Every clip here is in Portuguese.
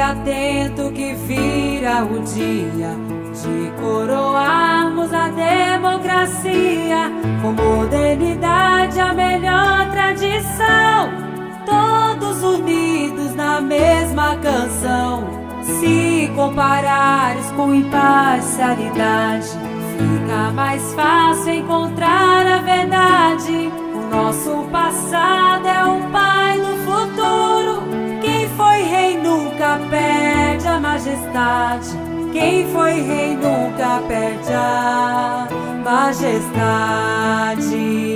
atento que vira o dia de coroarmos a democracia com modernidade, a melhor tradição, todos unidos na mesma canção. Se comparares com imparcialidade, fica mais fácil encontrar a verdade. O nosso passado é o pai do futuro. Quem foi rei nunca perde a majestade. Quem foi rei nunca perde a majestade.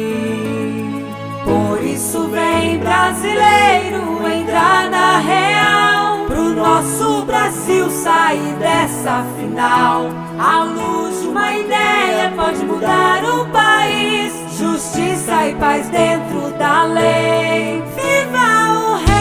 Por isso vem, brasileiro, entrar na real, pro nosso Brasil sair dessa final. A luz de uma ideia pode mudar o país. Justiça e paz dentro da lei. Viva o rei!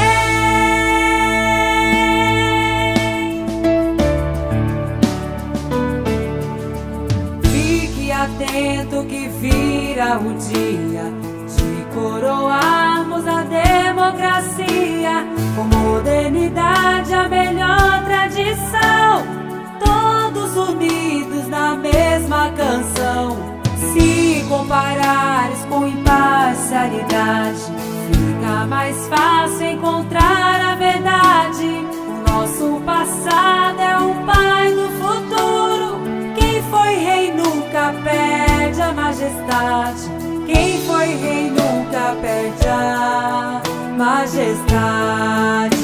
Fique atento que vira o dia de coroarmos a democracia com modernidade, a melhor tradição, todos unidos na mesma canção. Se comparares com imparcialidade, fica mais fácil encontrar a verdade. O nosso passado é o pai do futuro. Quem foi rei nunca perde a majestade. Quem foi rei nunca perde a majestade.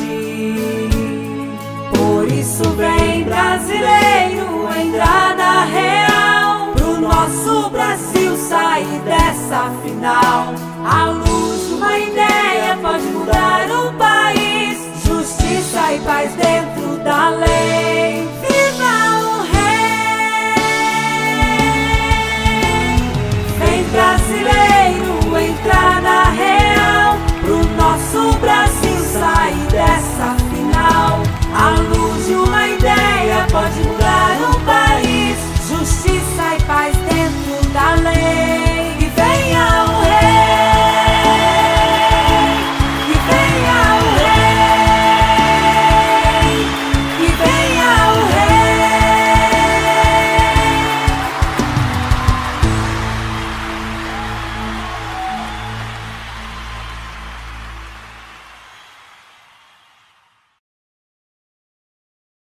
Por isso vem, brasileiro, entrar na real, pro nosso Brasil sair dessa final. A luz de uma ideia pode mudar o país. Justiça e paz dentro da lei.